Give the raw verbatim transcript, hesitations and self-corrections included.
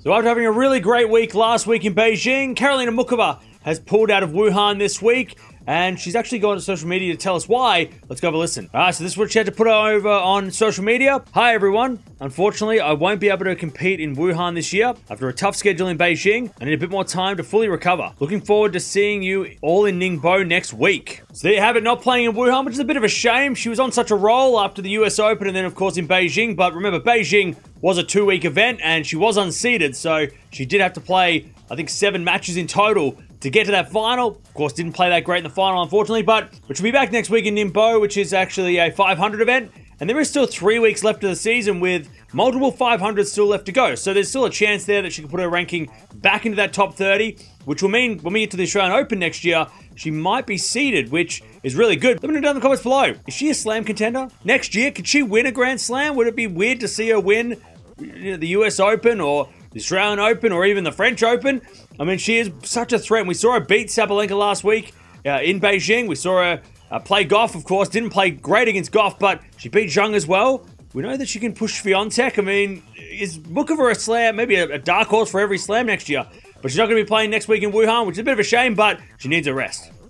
So after having a really great week last week in Beijing, Karolina Muchova has pulled out of Wuhan this week, and she's actually gone to social media to tell us why. Let's go have a listen. All right, so this is what she had to put over on social media. Hi, everyone. Unfortunately, I won't be able to compete in Wuhan this year. After a tough schedule in Beijing, I need a bit more time to fully recover. Looking forward to seeing you all in Ningbo next week. So there you have it, not playing in Wuhan, which is a bit of a shame. She was on such a roll after the U S Open and then, of course, in Beijing. But remember, Beijing was a two-week event, and she was unseeded, so she did have to play, I think, seven matches in total to get to that final. Of course, didn't play that great in the final, unfortunately, but but she'll be back next week in Ningbo, which is actually a five hundred event. And there is still three weeks left of the season with multiple five hundreds still left to go. So there's still a chance there that she can put her ranking back into that top thirty, which will mean when we get to the Australian Open next year, she might be seeded, which is really good. Let me know down in the comments below. Is she a slam contender? Next year, could she win a Grand Slam? Would it be weird to see her win the U S Open or the Australian Open or even the French Open? I mean, she is such a threat. And we saw her beat Sabalenka last week uh, in Beijing. We saw her uh, play Gauff, of course. Didn't play great against Gauff, but she beat Zhang as well. We know that she can push Swiatek. I mean, is Muchova a slam? Maybe a, a dark horse for every slam next year. But she's not going to be playing next week in Wuhan, which is a bit of a shame, but she needs a rest.